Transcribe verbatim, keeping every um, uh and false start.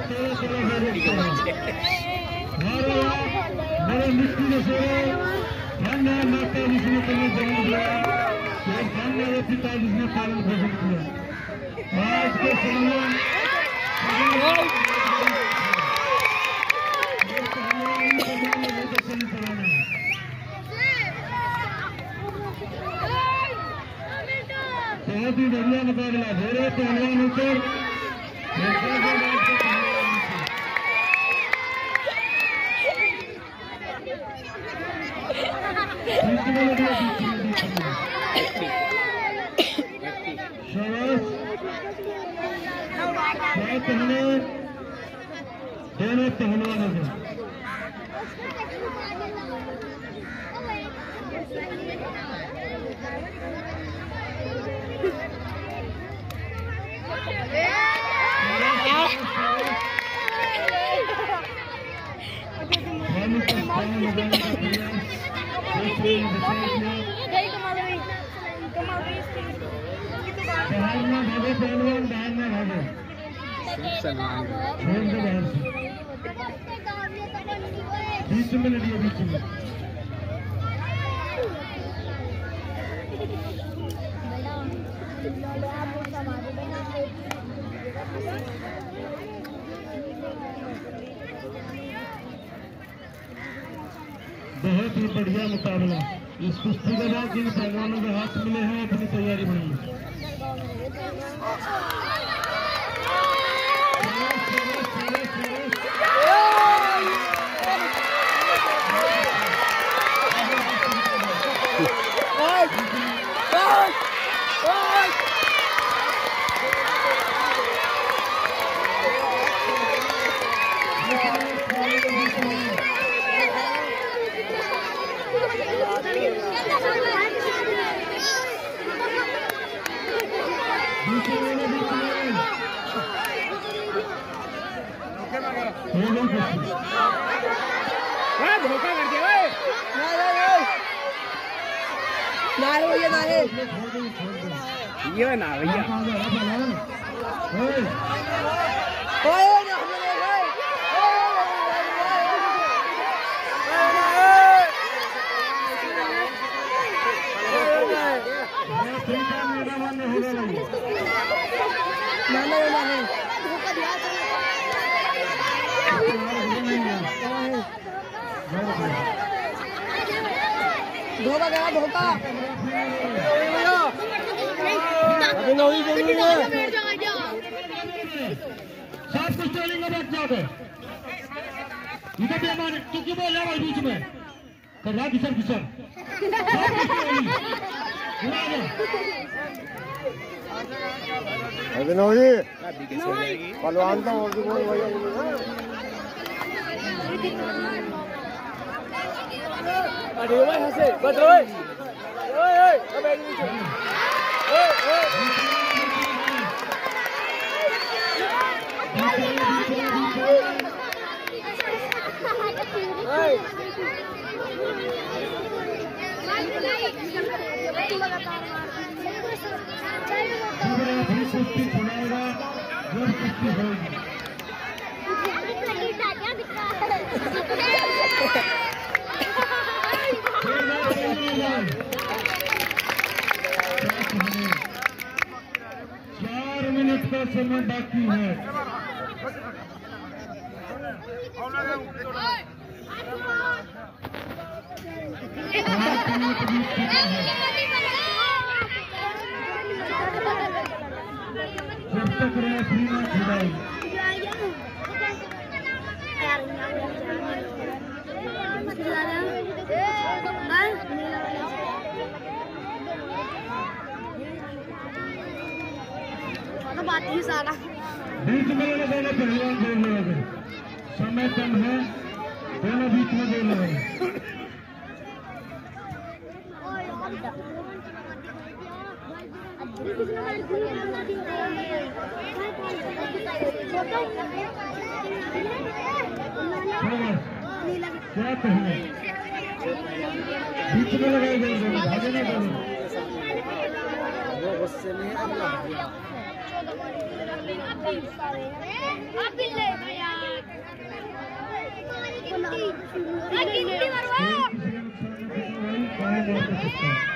बड़े मुश्किल से खाना माता जिसने तुम्हें जन्म दिया और खाने वाले पिता जिसने पालन पोषण किया। आज के समय बहुत ही बढ़िया मुकाबला हो रहे पहलवान ऊपर दोनों पहलवानों को पहलवान बाहर में भागो बीच में लड़िए बीच में बहुत ही बढ़िया मुकाबला। इस कुश्ती के बाद जिन पहलवानों के हाथ मिले हैं अपनी तैयारी बनाइए। धोखा कर दिया ना भैया ना ये ना भैया धोखा गया धोखा सब कुछ ट्रेनिंग में बैठ जाओगे इधर भी हमारे तू क्यों बोल रहा है बीच में कर रहा किसर किसर अभिनव जी पहलवान तो और भी बोल भैया अरे भाई हंसे बच रहे ओए ओए अबे नीचे ओए ओए चार मिनट का समय बाकी है। जब तक रेफरी न छुड़ाई बात ही सारा बीच में दोनों पहलवान बोल रहे हैं समय कम है दोनों बीच में बोल रहे हैं। क्या कहेंगे बीच में लगाए गए भागे ना बोलो गुस्से में आप भी ले किसी का नुकसान न करना भाई, काहे मौत हो सकता है।